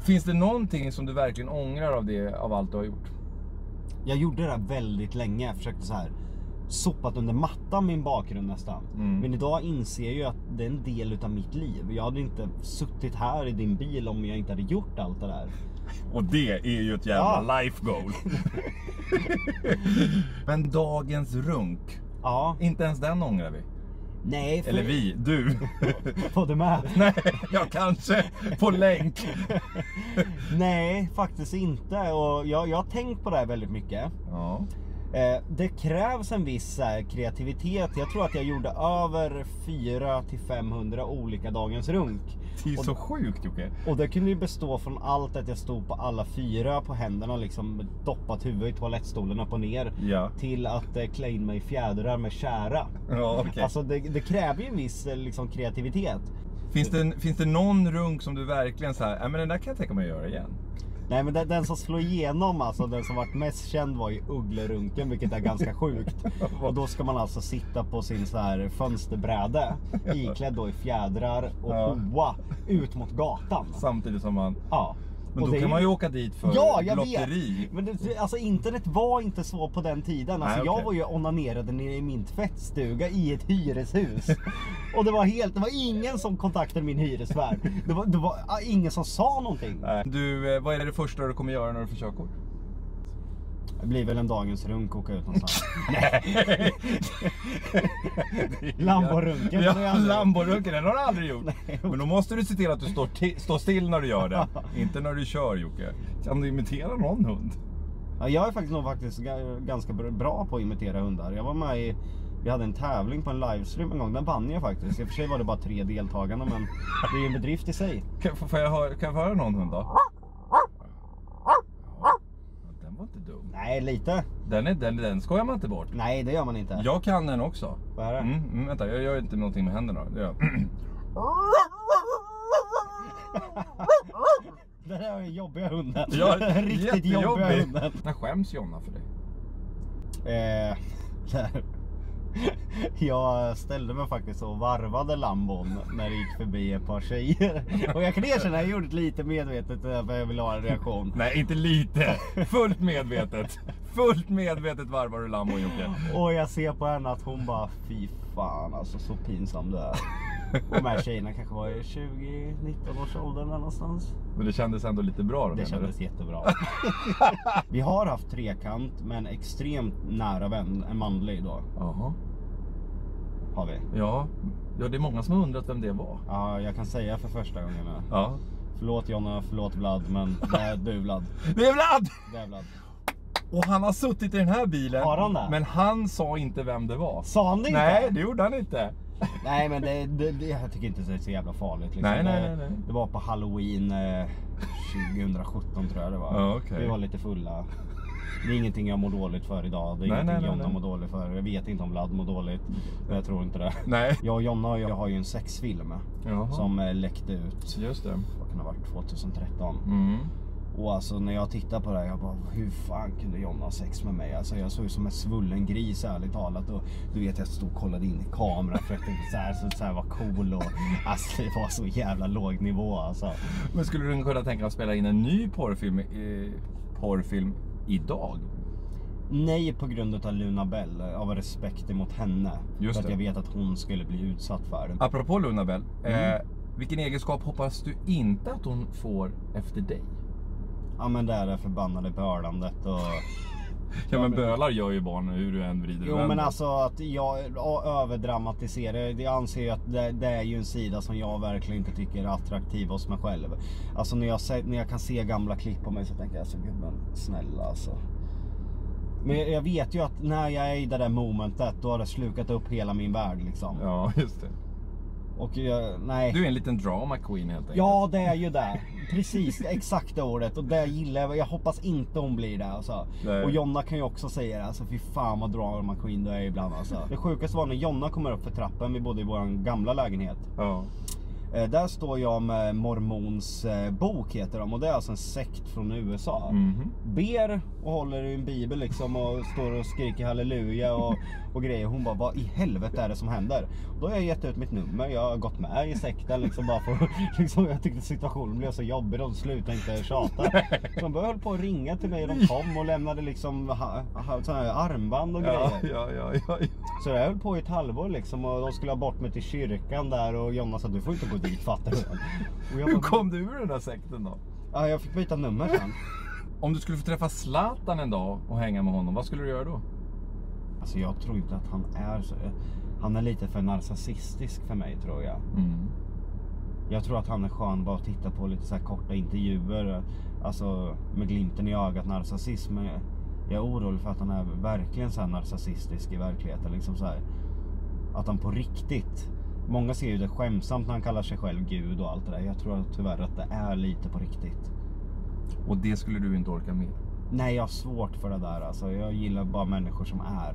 Finns det någonting som du verkligen ångrar av allt du har gjort? Jag gjorde det väldigt länge. Jag försökte så här sopat under mattan min bakgrund nästan. Men idag inser jag ju att det är en del utav mitt liv. Jag hade inte suttit här i din bil om jag inte hade gjort allt det där. Och det är ju ett jävla life goal. Men dagens runk. Ja. Inte ens den ångrar vi. Nej. Eller vi, du. Får du med? Nej, jag kanske på länk. Nej, faktiskt inte. Och jag har tänkt på det här väldigt mycket. Ja. Det krävs en viss kreativitet. Jag tror att jag gjorde över 400-500 olika dagens runk. Det är så sjukt, Jocke. Och det kunde ju bestå från allt att jag stod på alla 4 på händerna, liksom doppat huvudet i toalettstolen upp och ner, till att klä in mig i fjädrar med kära. Ja, okay. Alltså det kräver ju en viss liksom, kreativitet. Finns det någon runk som du verkligen så här, men den där kan jag tänka mig att göra igen? Nej, men den som slår igenom, alltså den som varit mest känd var ju ugglerunken, vilket är ganska sjukt. Och då ska man alltså sitta på sin så här fönsterbräde, iklädd då i fjädrar och hoa ut mot gatan. Samtidigt som man... Ja. Men och då kan man ju åka dit för lotteri. Vet. Men det, alltså internet var inte så på den tiden. Alltså, Nej, okay. Jag var ju onanerade nere i min tvättstuga i ett hyreshus. Och det var ingen som kontaktade min hyresvärd. Det var ingen som sa någonting. Nej. Du, vad är det första du kommer göra när du får körkort? Det blir väl en dagens runk och åka ut någonstans. Lamborunken. Ja, Lamborunken, den har du aldrig gjort. Nej. Men då måste du se till att du står still när du gör det. Inte när du kör, Jocke. Kan du imitera någon hund? Ja, jag är faktiskt ganska bra på att imitera hundar. Jag var med vi hade en tävling på en livestream en gång. Den vann jag faktiskt. I och för sig var det bara 3 deltagande, men det är ju en bedrift i sig. Kan jag höra någon hund då? Den var inte dum. Nej, lite. Den skojar man inte bort. Nej, det gör man inte. Jag kan den också. Vad är det? Vänta, jag gör inte någonting med händerna. Det gör jag. Det där är jobbiga hunden. Ja, riktigt jobbiga hunden. När skäms Jonna för dig? Jag ställde mig faktiskt och varvade Lambon när det gick förbi ett par tjejer. Och jag kan erkänna att jag gjorde det lite medvetet för jag ville ha en reaktion. Nej, inte lite. Fullt medvetet. Fullt medvetet varvar du Lambon, Jocke. Och jag ser på henne att hon bara, fy fan alltså, så pinsam du är. Och de här tjejerna kanske var i 20-19 års ålder någonstans. Men det kändes ändå lite bra då? Det kändes jättebra. Vi har haft trekant med en extremt nära vän, en manlig då. Jaha. Har vi? Ja, det är många som har undrat vem det var. Ja, jag kan säga för första gången. Ja. Förlåt Jonna, förlåt Vlad, men det är du Vlad. Det är Vlad! Det är Vlad. Och han har suttit i den här bilen. Har han det? Men han sa inte vem det var. Sa han det inte? Nej, det gjorde han inte. Nej, men jag tycker inte det är så jävla farligt liksom. Nej. Det var på Halloween 2017 tror jag det var. Ja, okay. Vi var lite fulla. Det är ingenting jag mår dåligt för idag. Det är ingenting Jonna mår dåligt för. Jag vet inte om Vlad mår dåligt. Jag tror inte det. Nej. Jag och Jonna, jag har ju en sexfilm som läckte ut. Just det. Vad kan det ha varit? 2013. Och alltså när jag tittar på det här, jag bara, hur fan kunde Jonna ha sex med mig? Alltså jag såg ju som en svullen gris ärligt talat. Och du vet, jag stod och kollade in i kameran för att det så här var cool. Och alltså det var så jävla låg nivå alltså. Men skulle du kunna tänka dig att spela in en ny porrfilm idag? Nej, på grund av Luna Bell, av respekt emot henne. Just för att jag vet att hon skulle bli utsatt för det. Apropå Luna Bell, vilken egenskap hoppas du inte att hon får efter dig? Ja, men det är det förbannade börlandet och... Ja, men bölar gör ju barn hur du än vrider. Jo, men alltså att jag överdramatiserar. Jag anser ju att det är ju en sida som jag verkligen inte tycker är attraktiv hos mig själv. Alltså när jag kan se gamla klipp på mig så tänker jag så, gubben, snälla alltså. Men jag vet ju att när jag är i det där momentet, då har det slukat upp hela min värld liksom. Ja, just det. Och nej. Du är en liten drama queen helt enkelt. Ja, det är ju det. Precis, exakt ordet. Och det gillar jag. Jag hoppas inte hon blir det alltså. Och Jonna kan ju också säga det. Alltså fy fan vad drama queen du är ibland alltså. Det sjukaste var när Jonna kommer upp för trappen. Vi bodde i vår gamla lägenhet. Ja. Där står jag med Mormons bok heter de, och det är alltså en sekt från USA. Ber och håller i en bibel liksom och står och skriker halleluja och grejer. Hon bara, vad i helvete är det som händer? Då har jag gett ut mitt nummer, jag har gått med i sekten liksom bara för liksom, jag tyckte situationen blev så jobbig, de slutade inte tjata. Så de höll på att ringa till mig och de kom och lämnade liksom såna här armband och grejer. Ja. Så jag höll på i ett halvår liksom och de skulle ha bort mig till kyrkan där och Jonna sa, du får inte gå dit, fattar du? Hur kom du ur den här sekten då? Ja, jag fick byta nummer sen. Om du skulle få träffa Zlatan en dag och hänga med honom, vad skulle du göra då? Alltså jag tror inte att han är så... Han är lite för narcissistisk för mig, tror jag. Jag tror att han är skön bara att titta på lite så här korta intervjuer. Alltså med glimten i ögat, narcissism. Jag är orolig för att han är verkligen så här narcissistisk i verkligheten. Liksom så här, att han på riktigt... Många ser ju det skämsamt när han kallar sig själv Gud och allt det där. Jag tror tyvärr att det är lite på riktigt. Och det skulle du inte orka med? Nej, jag har svårt för det där. Alltså, jag gillar bara människor som är.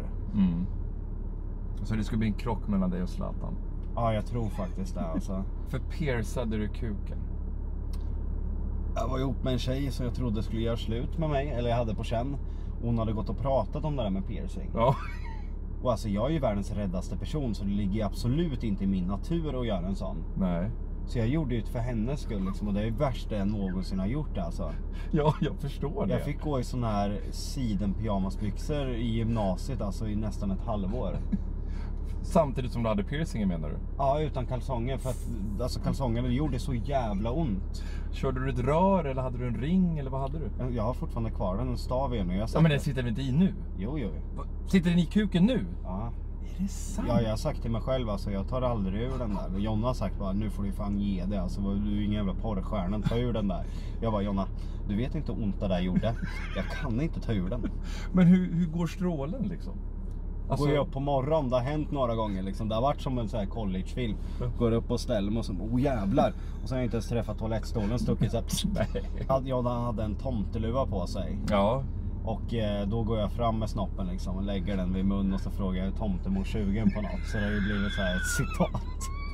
Så det skulle bli en krock mellan dig och Zlatan? Ja, jag tror faktiskt det alltså. För piercade du kuken? Jag var ihop med en tjej som jag trodde skulle göra slut med mig. Eller jag hade på känn. Hon hade gått och pratat om det där med piercing. Ja. Och alltså jag är ju världens räddaste person, så det ligger absolut inte i min natur att göra en sån. Nej. Så jag gjorde ju det för hennes skull liksom, och det är ju värsta jag någonsin har gjort alltså. Ja, jag förstår det. Jag fick gå i sån här siden pyjamasbyxor i gymnasiet alltså i nästan ett halvår. Samtidigt som du hade piercingen, menar du? Ja, utan kalsonger, för att alltså kalsongerna gjorde så jävla ont. Körde du ett rör eller hade du en ring eller vad hade du? Jag har fortfarande kvar den, en stav i nu. Ja, men den sitter väl inte i nu? Jo. Sitter den i kuken nu? Ja. Är det sant? Ja, jag har sagt till mig själv alltså, jag tar aldrig ur den där. Och Jonna har sagt bara, nu får du fan ge det alltså, du är ingen jävla porrstjärna, ta ur den där. Jag bara, Jonna, du vet inte hur ont det där gjorde. Jag kan inte ta ur den. Men hur går strålen liksom? Alltså, går jag upp på morgon, det har hänt några gånger liksom. Det har varit som en sån här collegefilm. Går upp och ställer mig och så, jävlar. Och så har jag inte ens träffat toalettstolen, stuckit såhär. Jag hade en tomteluva på sig. Ja. Och då går jag fram med snoppen liksom och lägger den vid mun och så frågar jag tomtemor sugen på något. Så det har ju blivit så här ett citat.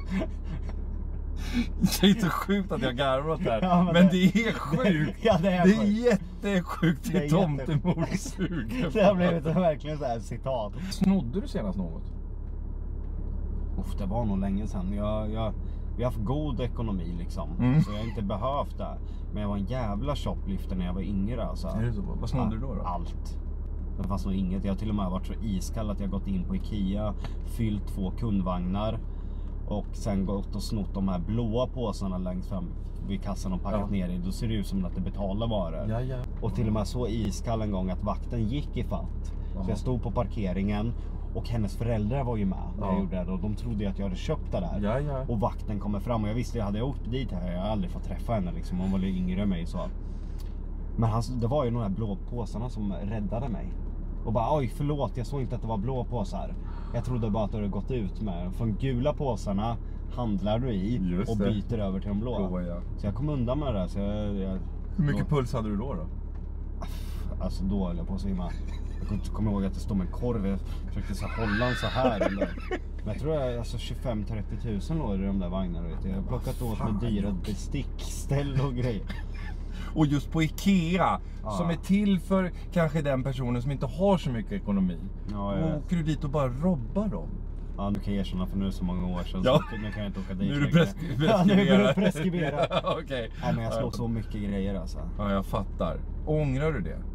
Det är så sjukt att jag garvar åt det här. Ja, men det är sjukt. Ja, det är jättesjukt. Det är tomtemor sugen. Det har blivit verkligen så här citat. Snodde du senast något? Det var nog länge sedan. Vi har haft god ekonomi liksom. Så jag har inte behövt det. Men jag var en jävla shoplifter när jag var yngre alltså. Är det så? Vad snodde du då? Allt. Det fanns nog inget. Jag har till och med varit så iskall att jag gått in på Ikea, fyllt 2 kundvagnar och sen gått och snott de här blåa påsarna längst fram vid kassan och packat ner i. Då ser det ut som att det betalar varor. Ja. Och till och med så iskall en gång att vakten gick i fatt. Så jag stod på parkeringen och hennes föräldrar var ju med när jag gjorde det, och de trodde att jag hade köpt det där. Ja. Och vakten kommer fram och jag visste att jag hade åkt dit här. Jag har aldrig fått träffa henne liksom. Hon var lite yngre än mig så. Men det var ju de här blå påsarna som räddade mig. Och bara, oj förlåt, jag såg inte att det var blå påsar. Jag trodde bara att du hade gått ut med. Från gula påsarna handlar du i och byter över till de blå. Ja. Så jag kom undan med det där. Så hur mycket puls hade du då? Alltså då höll jag på att simma. Jag kommer ihåg att det stod med en korv. Jag försökte så hålla den så här. Men jag tror alltså 25-30 tusen låg i de där vagnarna. Jag har plockat åt med dyra bestickställ och grejer. Och just på Ikea, som är till för kanske den personen som inte har så mycket ekonomi. Och åker du dit och bara robbar dem? Ja, nu kan jag erkänna för nu är det så många år sedan. Ja. Så nu kan jag inte åka dit. Nu är du preskriberad. Nu är du preskriberad. Okej. Nej, men jag slår så mycket grejer alltså. Ja, jag fattar. Ångrar du det?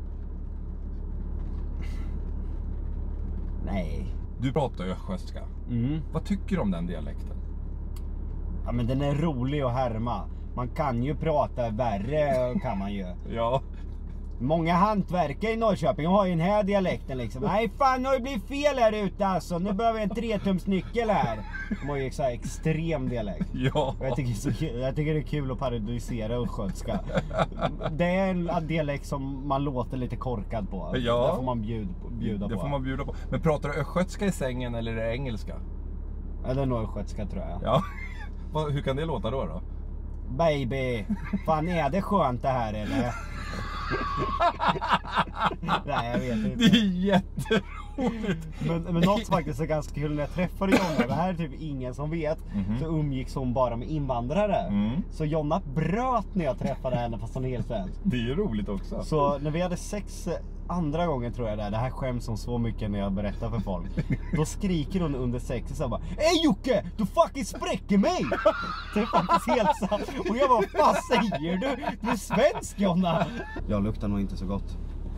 Nej. Du pratar östgötska. Vad tycker du om den dialekten? Ja, men den är rolig att härma. Man kan ju prata värre, kan man ju. Ja. Många hantverkare i Norrköping har ju den här dialekten liksom. Nej fan, har det blivit fel här ute alltså. Nu behöver vi en 3-tumsnyckel här. De har ju så här extrem dialekt. Ja. Och jag tycker det är kul att parodisera östgötska. Det är en dialekt som man låter lite korkad på. Ja. Det får man bjuda på. Det får man bjuda på. Men pratar du östgötska i sängen eller är det engelska? Eller nog östgötska tror jag. Ja. Hur kan det låta då? Baby, fan är det skönt det här eller? Nej, jag vet inte. Det är jätteroligt. Men något faktiskt är ganska kul, när jag träffade Jonna, det här är typ ingen som vet, så umgicks hon bara med invandrare. Så Jonna bröt när jag träffade henne fast hon är helt svensk. Det är ju roligt också. Så när vi hade sex andra gången, tror jag det här skäms om så mycket när jag berättar för folk. Då skriker hon under sex så bara: "Ey Jocke, du fucking spräcker mig!" Det är faktiskt helt sant. Och jag bara: "Vad säger du? Du är svensk, Jonna!" Jag luktar nog inte så gott.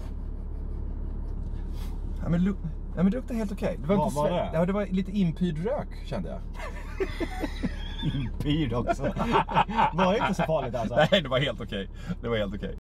Ja, men det luktar helt okej. Det var Vad inte var det? Ja, det var lite inpyrd rök, kände jag. Inpyrd också. Var det inte så farligt alltså? Nej, det var helt okej. Det var helt okej.